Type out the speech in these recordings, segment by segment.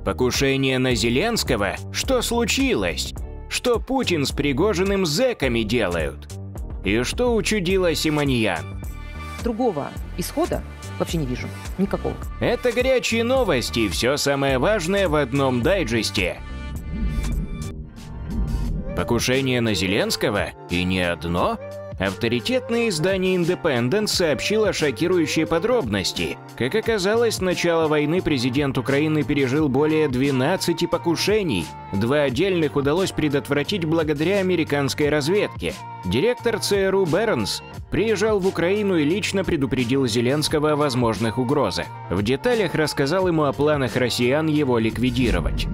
Покушение на Зеленского? Что случилось? Что Путин с Пригожиным зэками делают? И что учудила Симоньян? Другого исхода вообще не вижу. Никакого. Это горячие новости, все самое важное в одном дайджесте. Покушение на Зеленского? И не одно? Авторитетное издание «Индепендент» сообщило шокирующие подробности. Как оказалось, с начала войны президент Украины пережил более 12 покушений. 2 отдельных удалось предотвратить благодаря американской разведке. Директор ЦРУ Бернс приезжал в Украину и лично предупредил Зеленского о возможных угрозах. В деталях рассказал ему о планах россиян его ликвидировать.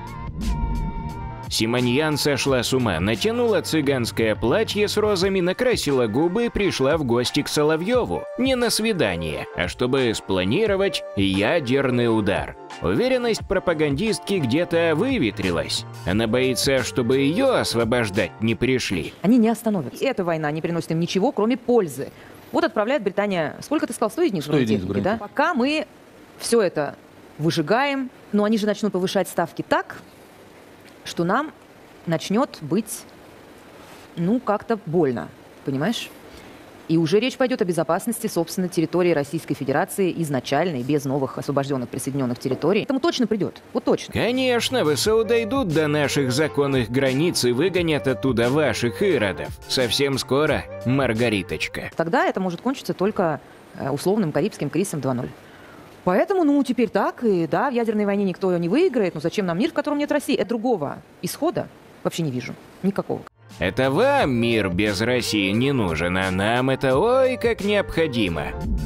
Симоньян сошла с ума, натянула цыганское платье с розами, накрасила губы и пришла в гости к Соловьеву. Не на свидание, а чтобы спланировать ядерный удар. Уверенность пропагандистки где-то выветрилась. Она боится, чтобы ее освобождать не пришли. Они не остановятся. Эта война не приносит им ничего, кроме пользы. Вот отправляет Британия, сколько ты сказал, 100 единиц бронетехники, да? Пока мы все это выжигаем, но они же начнут повышать ставки так, что нам начнет быть, как-то больно, понимаешь? И уже речь пойдет о безопасности, собственно, территории Российской Федерации изначальной, без новых освобожденных присоединенных территорий. Этому точно придет, вот точно. Конечно, ВСУ дойдут до наших законных границ и выгонят оттуда ваших иродов. Совсем скоро, Маргариточка. Тогда это может кончиться только условным Карибским кризисом 2.0. Поэтому, теперь так, и да, в ядерной войне никто ее не выиграет, но зачем нам мир, в котором нет России? Это другого исхода вообще не вижу, никакого. Это вам мир без России не нужен, а нам это ой как необходимо.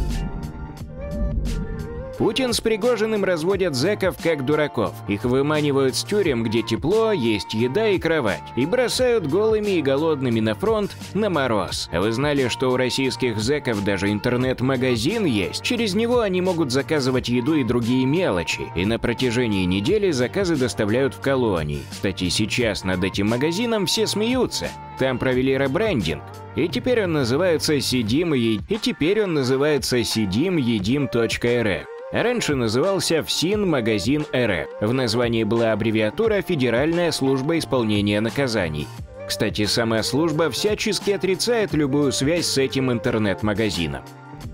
Путин с Пригожиным разводят зэков как дураков. Их выманивают с тюрем, где тепло, есть еда и кровать, и бросают голыми и голодными на фронт на мороз. А вы знали, что у российских зэков даже интернет-магазин есть? Через него они могут заказывать еду и другие мелочи, и на протяжении недели заказы доставляют в колонии. Кстати, сейчас над этим магазином все смеются. Там провели ребрендинг, и теперь он называется Сидим-Едим.рф. Раньше назывался ФСИН Магазин РФ. В названии была аббревиатура «Федеральная служба исполнения наказаний». Кстати, сама служба всячески отрицает любую связь с этим интернет-магазином.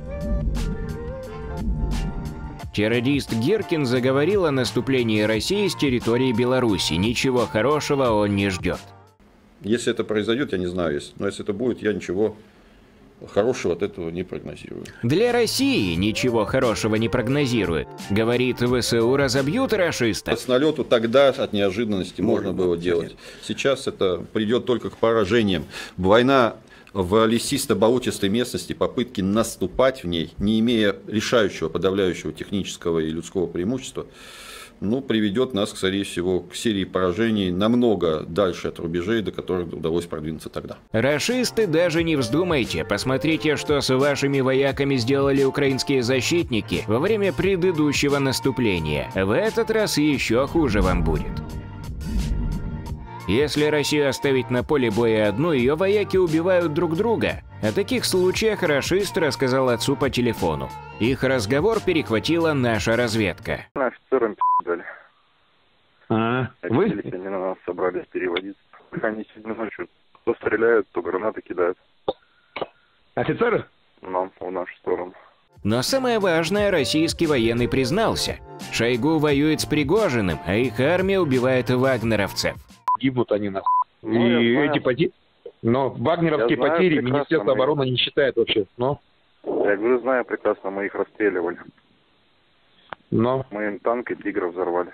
Террорист Гиркин заговорил о наступлении России с территории Беларуси. Ничего хорошего он не ждет. Если это произойдет, я не знаю, но если это будет, я ничего хорошего от этого не прогнозирую. Для России ничего хорошего не прогнозирует. Говорит, ВСУ разобьют рашистов. С налету тогда от неожиданности можно было делать. Сейчас это придет только к поражениям. Война в лесисто-болотистой местности, попытки наступать в ней, не имея решающего, подавляющего технического и людского преимущества, приведет нас, скорее всего, к серии поражений намного дальше от рубежей, до которых удалось продвинуться тогда. Рашисты, даже не вздумайте. Посмотрите, что с вашими вояками сделали украинские защитники во время предыдущего наступления. В этот раз еще хуже вам будет. Если Россию оставить на поле боя одну, ее вояки убивают друг друга. О таких случаях рашист рассказал отцу по телефону. Их разговор перехватила наша разведка. Офицерам дали. Вы? Они на нас собрались переводиться. Они сегодня ночью то стреляют, то гранаты кидают. Офицеры? Нам, в нашу сторону. Но самое важное, российский военный признался. Шойгу воюет с Пригожиным, а их армия убивает вагнеровцев. Гибнут они нахуй. И эти потери... Но вагнеровские потери Министерство обороны не считает вообще. Но? Я говорю, знаю прекрасно, мы их расстреливали. Но? Мы им танк и тигров взорвали.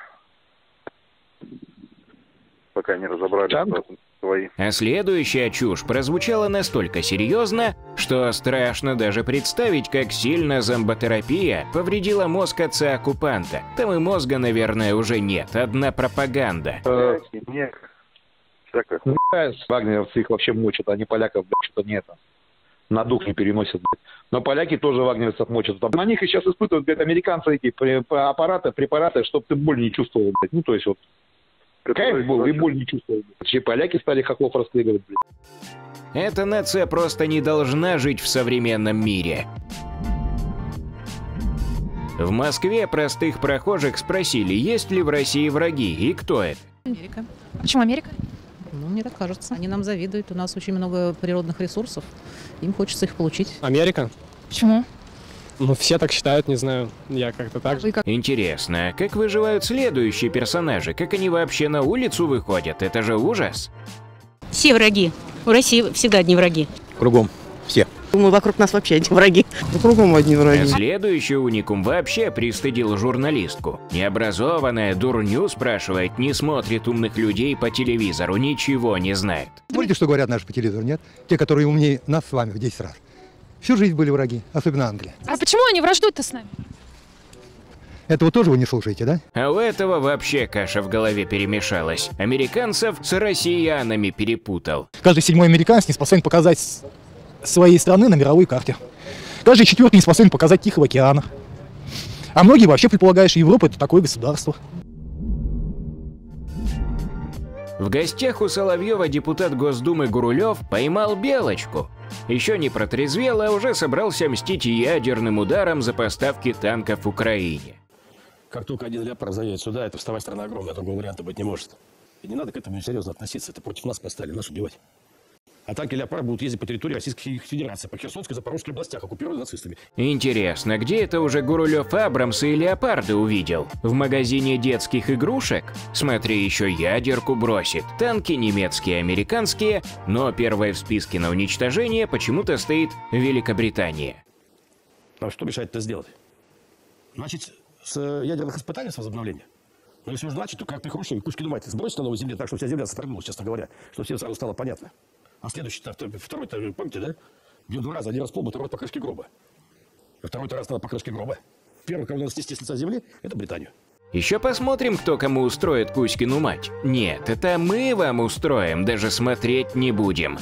Пока не разобрали свои. А следующая чушь прозвучала настолько серьезно, что страшно даже представить, как сильно зомботерапия повредила мозг отца-оккупанта. Там и мозга, наверное, уже нет, одна пропаганда. Нет. Вагнеровцы их вообще мочат, они поляков, что-то не это. На дух не переносят, Но поляки тоже вагнеровцев мочат. На них и сейчас испытывают, американцы эти препараты, чтобы ты боль не чувствовал, то есть кайф был и боль не чувствовал. Все поляки стали хохлов расстреливать, Эта нация просто не должна жить в современном мире. В Москве простых прохожих спросили, есть ли в России враги и кто это. Америка. Почему Америка? Ну, мне так кажется. Они нам завидуют. У нас очень много природных ресурсов. Им хочется их получить. Америка. Почему? Ну, все так считают, не знаю. Я как-то так же. Интересно, как выживают следующие персонажи? Как они вообще на улицу выходят? Это же ужас. Все враги. У России всегда одни враги. Кругом. Все. Думаю, вокруг нас вообще одни враги. Кругом одни враги. Следующий уникум вообще пристыдил журналистку. Необразованная дурню спрашивает, не смотрит умных людей по телевизору, ничего не знает. Смотрите, что говорят наши по телевизору, нет? Те, которые умнее нас с вами в 10 раз. Всю жизнь были враги, особенно Англия. А почему они враждуют-то с нами? Этого тоже вы не слушаете, да? А у этого вообще каша в голове перемешалась. Американцев с россиянами перепутал. Каждый 7-й американец не способен показать своей страны на мировой карте. Каждый 4-й не способен показать Тихого океана. А многие вообще предполагают, что Европа — это такое государство. В гостях у Соловьева депутат Госдумы Гурулев поймал белочку. Еще не протрезвел, а уже собрался мстить ядерным ударом за поставки танков Украине. Как только один ляпор заедет сюда, это вставать страна огромная, другого варианта быть не может. И не надо к этому серьезно относиться, это против нас поставили, нас убивать. А танки «Леопард» будут ездить по территории Российской Федерации, по Херсонской и Запорожской областях, оккупированных нацистами. Интересно, где это уже Гурулев Абрамсы и Леопарды увидел? В магазине детских игрушек? Смотри, еще ядерку бросит. Танки немецкие, американские, но первая в списке на уничтожение почему-то стоит Великобритания. А что мешает это сделать? Значит, с ядерных испытаний, с возобновления? Но если уж значит, то как ты хороший кучки думаете, сбросить на новой земле так, что вся земля сотрясалась, честно говоря, чтобы всем сразу стало понятно. А следующий-то, второй-то, помните, да? Бьет 2 раза, один раз пол, второй раз по крышке гроба. А второй-то раз надо по крышке гроба. Первый, кого надо снести с лица земли, это Британию. Еще посмотрим, кто кому устроит Кузькину мать. Нет, это мы вам устроим, даже смотреть не будем.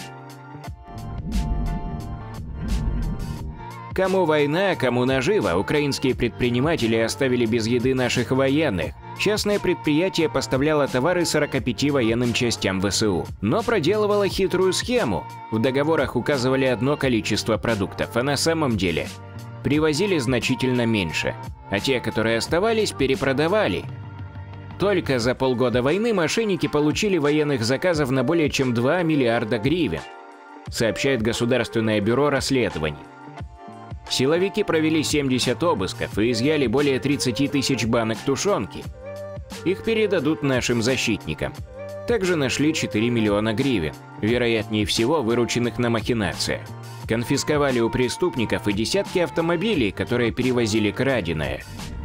Кому война, кому нажива, украинские предприниматели оставили без еды наших военных. Частное предприятие поставляло товары 45 военным частям ВСУ, но проделывало хитрую схему. В договорах указывали одно количество продуктов, а на самом деле привозили значительно меньше, а те, которые оставались, перепродавали. Только за полгода войны мошенники получили военных заказов на более чем 2 миллиарда гривен, сообщает Государственное бюро расследований. Силовики провели 70 обысков и изъяли более 30 тысяч банок тушенки. Их передадут нашим защитникам. Также нашли 4 миллиона гривен, вероятнее всего вырученных на махинациях. Конфисковали у преступников и десятки автомобилей, которые перевозили краденое.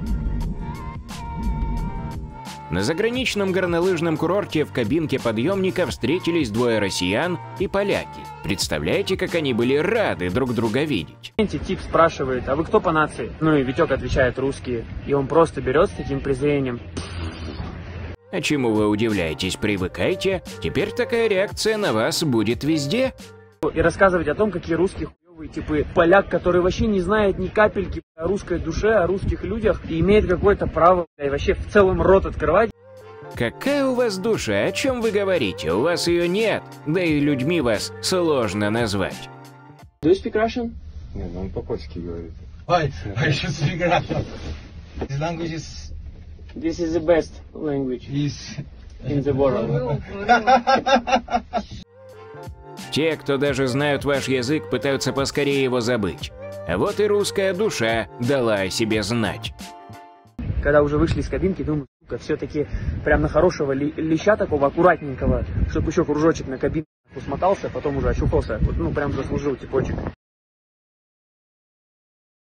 На заграничном горнолыжном курорте в кабинке подъемника встретились 2 россиян и поляки. Представляете, как они были рады друг друга видеть. Тип спрашивает, а вы кто по нации? Ну и Витек отвечает, русские. И он просто берет с таким презрением. А чему вы удивляетесь? Привыкайте. Теперь такая реакция на вас будет везде. И рассказывать о том, какие русские хуёвые типы. Поляк, который вообще не знает ни капельки о русской душе, о русских людях, и имеет какое-то право и вообще в целом рот открывать. Какая у вас душа? О чем вы говорите? У вас ее нет. Да и людьми вас сложно назвать. Do you speak Russian? Нет, он по-польски говорит. I should speak Russian. This language is... This is the best language in the world. Те, кто даже знают ваш язык, пытаются поскорее его забыть. А вот и русская душа дала о себе знать. Когда уже вышли из кабинки, думаю, сука, все-таки прям на хорошего леща такого аккуратненького, чтобы еще кружочек на кабинку смотался, потом уже очухался, ну прям заслужил типочек.